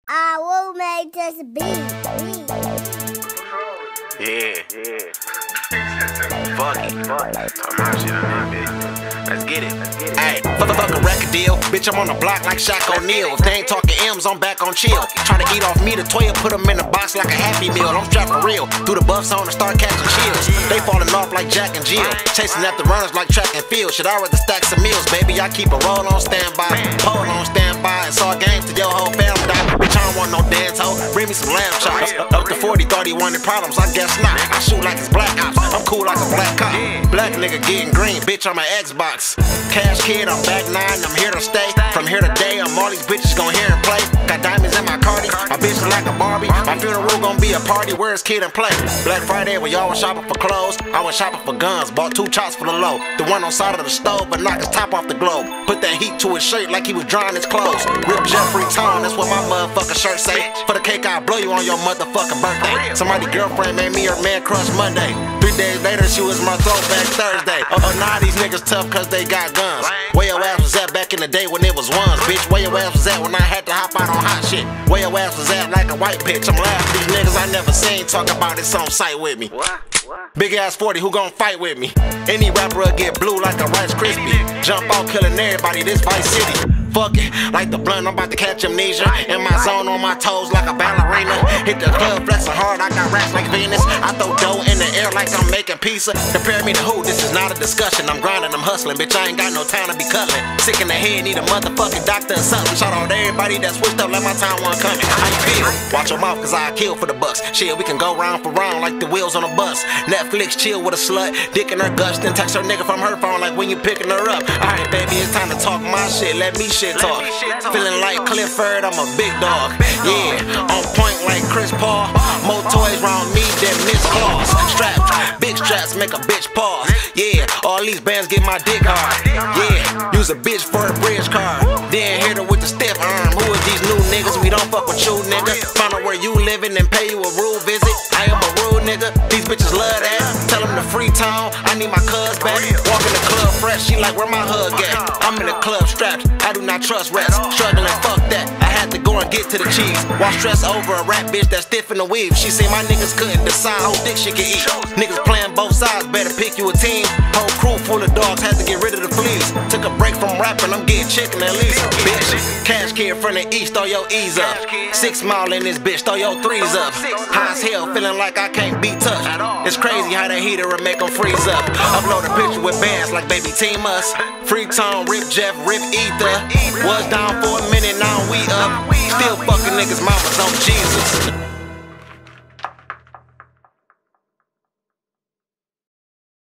I will make this beat. Yeah. Fuck it. Talk my shit on that bitch. Let's get it. Ayy, fuck a record deal. Bitch, I'm on the block like Shaq O'Neal. If they ain't talking M's, I'm back on chill. Try to eat off me, the 12, put them in the box like a Happy Meal. I'm strapped for real. Through the buff zone and start catching chills. They falling off like Jack and Jill. Chasing after runners like track and field. Should I rather stack some meals, baby? I keep a roll on standby, pole on standby, and saw games to your whole family die. Bitch, I don't want no dance hoe. Bring me some lamb chops. Up to 40, 30, wanted problems. I guess not. I shoot like it's black ops. I'm cool like a black cop. Black nigga getting green. Bitch, I'm an Xbox. Cash kid, I'm back 9. I'm here to stay. From here today, all these bitches gon' hear and play. Got diamonds in my Cardi. My bitch look like a Barbie. My funeral gon' be a party. Where's Kid and Play? Black Friday, when y'all was shopping for clothes, I went shopping for guns. Bought 2 chops for the low. The one on side of the stove, but knocked his top off the globe. Put that heat to his shirt like he was drying his clothes. Rip Jeffrey Tone, that's what my motherfucking shirt say. For the cake, I'll blow you on your motherfucking birthday. Somebody's girlfriend made me her man crush Monday. 3 days later, she was my throwback Thursday. Now these niggas tough cause they got guns. Where your ass was at back in the day when it was ones, bitch? Where your ass was at when I had to hop out on hot shit? Where your ass was at like a white bitch? I'm laughing these niggas I never seen talk about this on site with me. Big ass 40, who gon' fight with me? Any rapper'll get blue like a Rice Krispie. Jump out killing everybody, this Vice City. Fuck it, like the blunt, I'm about to catch amnesia. In my zone on my toes like a ballerina. Hit the club flexing hard, I got racks like Venus. I throw dough in the air like I'm making pizza. Compare me to who? This is not a discussion. I'm grinding, I'm hustling, bitch, I ain't got no time to be cuddling. Sick in the head, need a motherfucking doctor or something. Shout out to everybody that switched up like my time wasn't coming. How you feel? Watch your mouth, cause I kill for the bucks. Shit, we can go round for round like the wheels on a bus. Netflix chill with a slut, dick in her guts, then text her nigga from her phone like when you picking her up. Alright, baby, it's time to talk my shit, let me shit talk. Feeling like Clifford, I'm a big dog. Yeah, on point like Chris Paul. More toys round me than Miss Claus. Straps, big straps make a bitch pause. Yeah, all these bands get my dick hard. Yeah, use a bitch for a bridge card. Then hit her with the stiff arm. Who is these new niggas? We don't fuck with you, nigga. Find out where you living and pay you a rude visit. I am a rude nigga. These bitches love that. Tell them to free town. I need my cuz back. Walk in the club fresh. She like, where my hug at? I'm in the club strapped. I do not trust rats. Struggling, fuck that. I had to go and get to the cheese. While stress over a rap bitch that's stiff in the weave. She said my niggas couldn't decide who dick she could eat. Niggas playing both sides, better pick you a team. Whole crew full of dogs, had to get rid of the fleas. Took a break from rapping, I'm getting chicken at least. Bitch, cash kid from the east, throw your E's up. 6 Mile in this bitch, throw your 3s up. High as hell, feeling like I can't be touched. It's crazy how that heater will make them freeze up. Upload a picture with bands like Baby Team Us. Free Tone, Rip Jeff, Rip Ether. Was down for a minute, now we up. Still fucking niggas, mamas on Jesus.